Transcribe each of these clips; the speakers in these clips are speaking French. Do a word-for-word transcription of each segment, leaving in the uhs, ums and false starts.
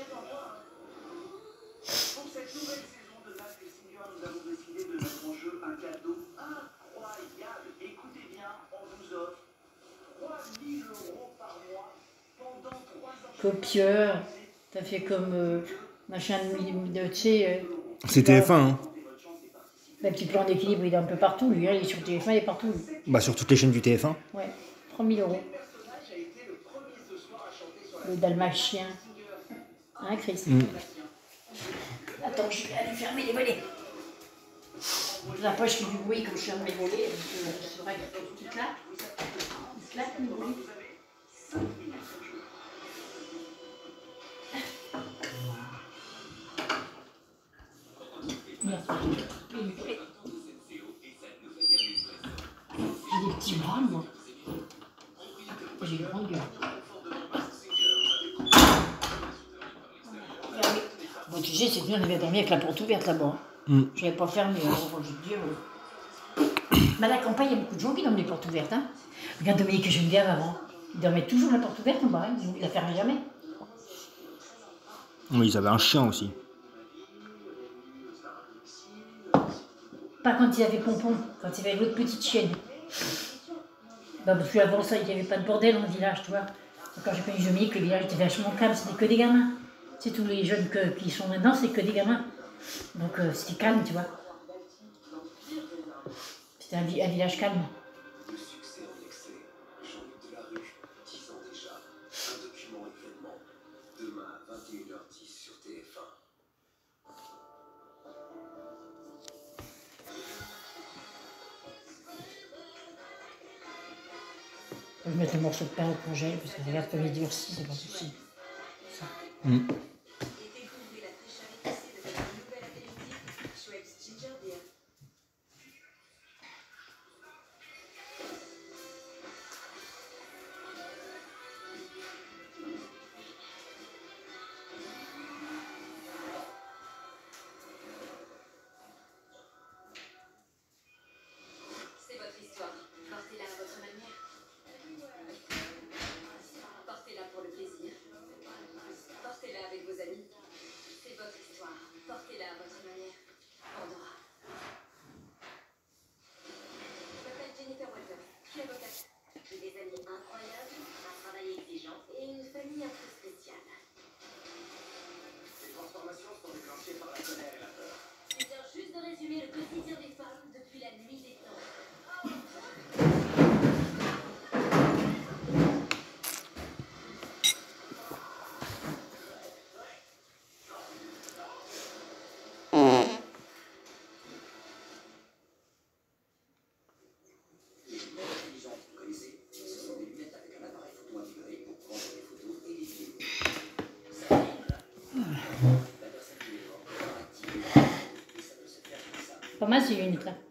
Pour cette nouvelle saison de Mask Singer, nous avons décidé de mettre en jeu un cadeau incroyable. Écoutez bien, on vous offre trois mille euros par mois pendant trois ans. Copieur, t'as fait comme euh, machin de, tu sais... Euh, c'est T F un, hein. Le petit plan d'équilibre, il est un peu partout, lui, hein, il est sur T F un, il est partout. Lui. Bah sur toutes les chaînes du T F un. Ouais, trois mille euros. Le dalmatien. Hein, Chris mm. Attends, je vais aller fermer les volets. La poche qui fait du bruit comme je ferme mes volets, c'est vrai qu'il claque. Il claque le bruit. J'ai des petits bras, moi. J'ai une grande gueule. Bon, tu sais, c'est bien, on avait dormi avec la porte ouverte là-bas. Mm. Je n'avais pas fermé. Alors, Dieu. Mais à la campagne, il y a beaucoup de gens qui dorment les portes ouvertes. Hein. Regarde Dominique et Geneviève avant. Ils dormaient toujours la porte ouverte en bas. Hein. Ils ne la fermaient jamais. Oui, ils avaient un chien aussi. Pas quand il y avait Pompon, quand il y avait l'autre petite chienne. Bah, parce qu'avant ça, il n'y avait pas de bordel dans le village, tu vois. Quand j'ai connu Dominique, le village était vachement calme, c'était que des gamins. C'est tous les jeunes que, qui sont maintenant, c'est que des gamins. Donc euh, c'était calme, tu vois. C'était un, un village calme. Le succès en excès, Jean-Luc Delarue, dix ans déjà, un document événement, demain à vingt et une heures dix sur T F un. Je vais mettre le morceau de pain au congèle, parce que regarde comme il durcit, c'est pas possible. Ça. Mm. Pas mal ces lunettes là.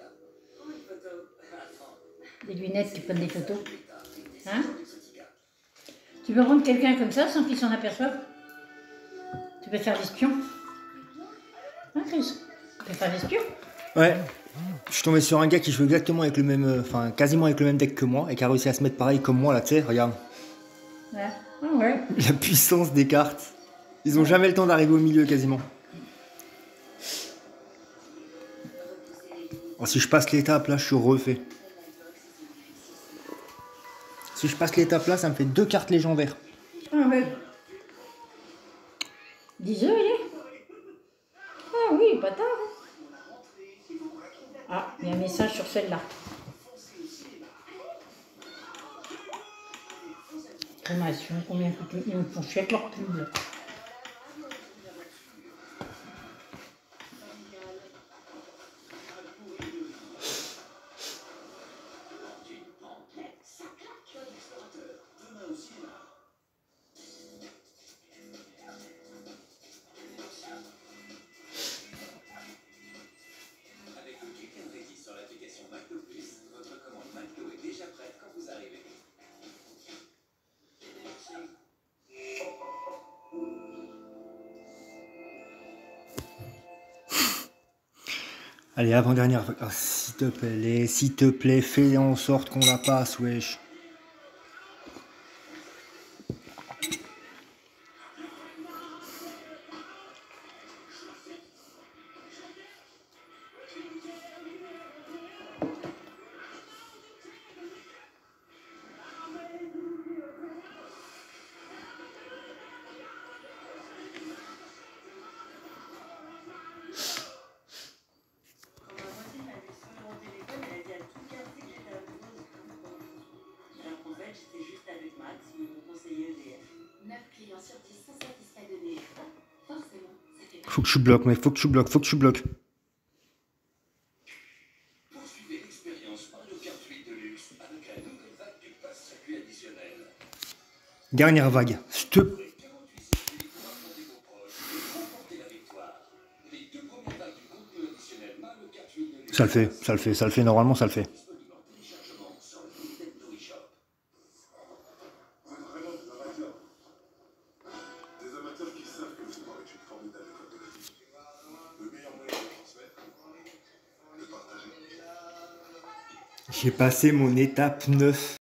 Des lunettes qui prennent des photos. Hein? Tu peux rendre quelqu'un comme ça sans qu'il s'en aperçoive? Tu peux faire l'espion? Hein, Chris? Tu peux faire l'espion? Ouais. Je suis tombé sur un gars qui joue exactement avec le même, enfin quasiment avec le même deck que moi et qui a réussi à se mettre pareil comme moi là, tu sais, regarde. Ouais. Ah ouais. La puissance des cartes. Ils ont jamais le temps d'arriver au milieu quasiment. Oh, si je passe l'étape là, je suis refait. Si je passe l'étape là, ça me fait deux cartes légendaires. Ah ouais. dix heures il est? Ah oui, pas tard. Hein. Ah, il y a un message sur celle-là. Formation, combien coûte? Ils me font chier avec leur pub. Allez, avant-dernière. Oh, s'il te plaît, s'il te plaît, fais en sorte qu'on la passe, wesh. Faut que je bloque, mec, faut que je bloque, faut que je bloque. Poursuivez l'expérience Mario Kart huit Deluxe avec la nouvelle vague du pass circuit additionnel. Dernière vague. Je te... quarante-huit circuits pour affronter vos proches et remporter la victoire. Les deux premières vagues du contenu additionnel Mario Kart huit Deluxe. Ça le fait, ça le fait, ça le fait, normalement ça le fait. Disponible en téléchargement sur le Nintendo eShop. Vous êtes vraiment des amateurs. Des amateurs qui savent que le sport est une formidable école de la vie. Le meilleur moyen de transmettre, de partager. J'ai passé mon étape neuf.